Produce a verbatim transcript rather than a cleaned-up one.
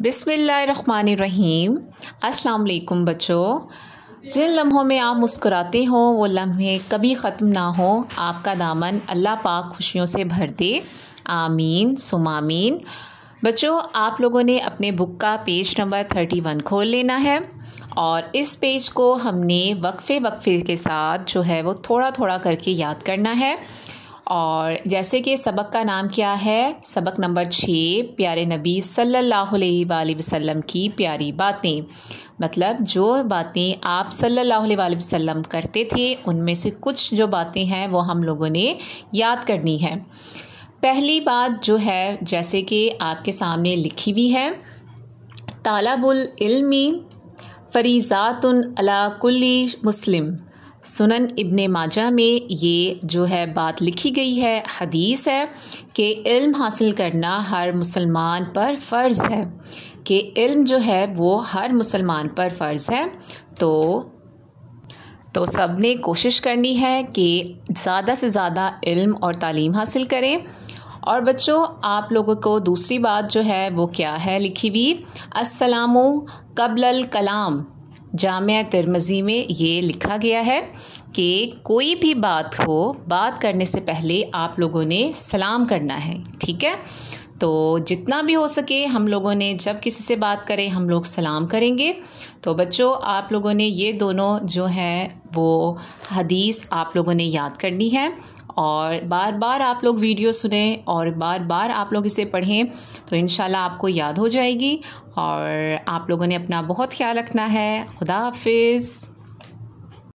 बिस्मिल्लाहिर्रहमानिर्रहीम। अस्सलाम वालेकुम बच्चों। जिन लम्हों में आप मुस्कुराते हो वो लम्हे कभी ख़त्म ना हो। आपका दामन अल्लाह पाक खुशियों से भर दे, आमीन सुमामीन। बच्चों, आप लोगों ने अपने बुक का पेज नंबर थर्टी वन खोल लेना है और इस पेज को हमने वक्फे वक्फे के साथ जो है वो थोड़ा थोड़ा करके याद करना है। और जैसे कि सबक का नाम क्या है, सबक नंबर छः, प्यारे नबी सल्लल्लाहु अलैहि वसल्लम की प्यारी बातें। मतलब जो बातें आप सल्लल्लाहु अलैहि वसल्लम करते थे उनमें से कुछ जो बातें हैं वो हम लोगों ने याद करनी है। पहली बात जो है जैसे कि आपके सामने लिखी हुई है, तालाबुल इल्मी फरीज़ातुन अला कुल्ली मुस्लिम। सुनन इब्ने माजा में ये जो है बात लिखी गई है, हदीस है कि इल्म हासिल करना हर मुसलमान पर फ़र्ज़ है, कि इल्म जो है वो हर मुसलमान पर फ़र्ज़ है। तो तो सब ने कोशिश करनी है कि ज़्यादा से ज़्यादा इल्म और तालीम हासिल करें। और बच्चों, आप लोगों को दूसरी बात जो है वो क्या है लिखी हुई, अस्सलामु क़ब्लल कलाम। जामिया तिरमिज़ी में ये लिखा गया है कि कोई भी बात हो, बात करने से पहले आप लोगों ने सलाम करना है, ठीक है। तो जितना भी हो सके हम लोगों ने जब किसी से बात करें हम लोग सलाम करेंगे। तो बच्चों, आप लोगों ने ये दोनों जो हैं वो हदीस आप लोगों ने याद करनी है और बार बार आप लोग वीडियो सुने और बार बार आप लोग इसे पढ़ें तो इंशाल्लाह आपको याद हो जाएगी। और आप लोगों ने अपना बहुत ख्याल रखना है। खुदा हाफिज़।